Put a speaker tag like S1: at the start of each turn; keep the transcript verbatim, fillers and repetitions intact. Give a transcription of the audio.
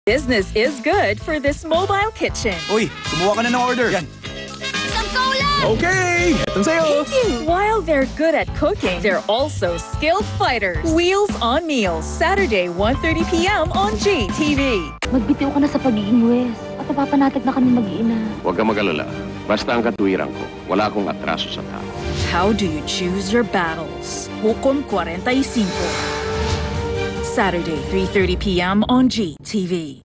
S1: Business is good for this mobile kitchen.
S2: Uy, kumuha ka na ng order. Yan.
S3: Sampaw lang!
S2: Okay, etong sa'yo.
S1: While they're good at cooking, they're also skilled fighters. Wheels on Meals, Saturday, one thirty p m on G T V.
S3: Magbitiw ka na sa pagiging Wes at napapanatag na kami mag-iina.
S4: Huwag kang mag-alala. Basta ang katuwiran ko, wala akong atraso sa tao.
S1: How do you choose your battles? Hukom forty-five. Saturday, three thirty p m on G T V.